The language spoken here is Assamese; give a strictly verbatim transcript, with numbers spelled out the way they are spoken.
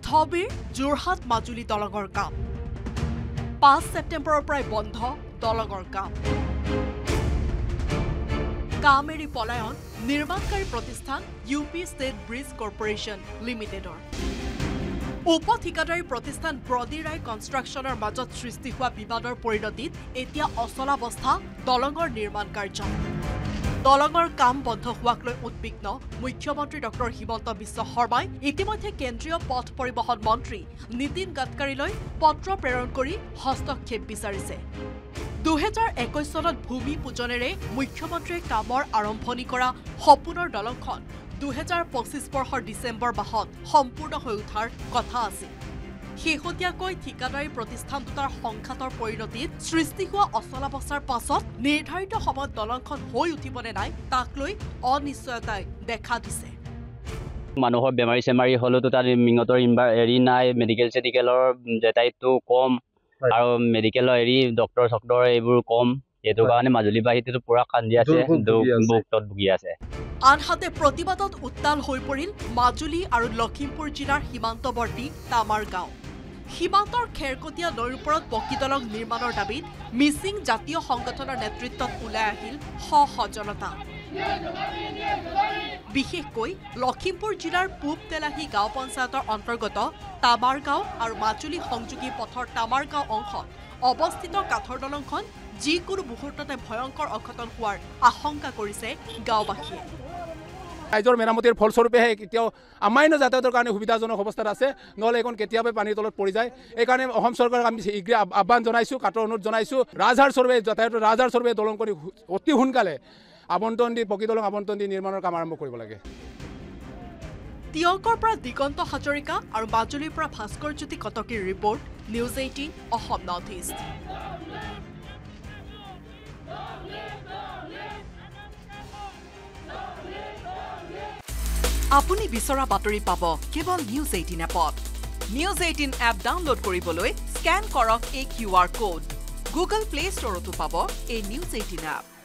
স্থবিৰ যোৰহাট মাজুলী দলঙৰ কাম পাঁচ ছেপ্টেম্বৰৰ পৰাই বন্ধ দলঙৰ কাম কাম এৰি পলায়ন নিৰ্মাণকাৰী প্ৰতিষ্ঠান U P state bridge corporation লিমিটেডৰ উপ ঠিকাদাৰী প্ৰতিষ্ঠান ব্ৰডিৰাই কনষ্ট্ৰাকশ্যনৰ মাজত সৃষ্টি হোৱা বিবাদৰ পৰিণতিত এতিয়া অচলাৱস্থা দলঙৰ নিৰ্মাণ কাৰ্য দলঙৰ কাম বন্ধ হোৱাক লৈ উদ্বিগ্ন মুখ্যমন্ত্ৰী ডক্টৰ হিমন্ত বিশ্ব শৰ্মাই ইতিমধ্যে কেন্দ্ৰীয় পথ পৰিবহণ মন্ত্ৰী নীতিন গাডকাৰীলৈ পত্ৰ প্ৰেৰণ কৰি হস্তক্ষেপ বিচাৰিছে দুহেজাৰ একৈশ চনত ভূমি পূজনেৰে মুখ্যমন্ত্ৰীয়ে কামৰ আৰম্ভণি কৰা সপোনৰ দলংখন দুহেজাৰ পঁচিছ বৰ্ষৰ ডিচেম্বৰ মাহত সম্পূৰ্ণ হৈ উঠাৰ কথা আছিল শেহতীয়াকৈ ঠিকাদাৰী প্ৰতিষ্ঠান দুটাৰ সংঘাতৰ পৰিণতিত সৃষ্টি হোৱা অচলাৱস্থাৰ পাছত নিৰ্ধাৰিত সময়ত দলংখন হৈ উঠিবনে নাই তাক লৈ অনিশ্চয়তাই দেখা দিছে মানুহৰ বেমাৰী চেমাৰী হলেতো তাত মিঙতৰ হেৰি নাই মেডিকেল চেডিকেলৰ যাতায়াতটো কম আৰু মেডিকেলৰ হেৰি ডক্টৰ চক্টৰ এইবোৰ কম এইটো কাৰণে মাজুলীবাসীটো পুৰা কান্দি আছে দুখত ভুগি আছে আনহাতে প্ৰতিবাদত উত্তাল হৈ পৰিল মাজুলী আৰু লখিমপুৰ জিলাৰ সীমান্তৱৰ্তী তামাৰ গাঁও সীমান্তৰ খেৰকটীয়া নৈৰ ওপৰত পকী দলং নিৰ্মাণৰ দাবীত মিচিং জাতীয় সংগঠনৰ নেতৃত্বত ওলাই আহিল শ শ জনতা বিশেষকৈ লখিমপুৰ জিলাৰ পূব তেলাহী গাঁও পঞ্চায়তৰ অন্তৰ্গত তামাৰ গাঁও আৰু মাজুলী সংযোগী পথৰ তামাৰ গাঁও অংশত অৱস্থিত কাঠৰ দলংখন যিকোনো মুহূৰ্ততে ভয়ংকৰ অঘটন হোৱাৰ আশংকা কৰিছে গাঁওবাসীয়ে ৰাইজৰ মেৰামতিৰ ফলস্বৰূপেহে এতিয়াও আমান্য যাতায়াতৰ কাৰণে সুবিধাজনক অৱস্থাত আছে নহ'লে এখন কেতিয়াবা পানীৰ তলত পৰি যায় এইকাৰণে অসম চৰকাৰক আমি শীঘ্ৰে আহ্বান জনাইছোঁ কাটৰ অনুৰোধ জনাইছোঁ ৰাজহাড় স্বৰূপে যাতায়াতৰ ৰাজহাড় স্বৰূপে দলং কৰি অতি সোনকালে আবণ্টন দি পকী দলং আবণ্টন দি নিৰ্মাণৰ কাম আৰম্ভ কৰিব লাগে তিয়কৰ পৰা দিগন্ত হাজৰিকা আৰু মাজুলীৰ পৰা ভাস্কৰজ্যোতি কটকীৰ report news eighteen Assam north east আপুনি বিচৰা বাতৰি পাব কেৱল নিউজ এইটিন এপত নিউজ এইটিন এপ ডাউনলোড কৰিবলৈ স্কেন কৰক এই Q R code Google play ষ্টৰতো পাব এই নিউজ এইটিন এপ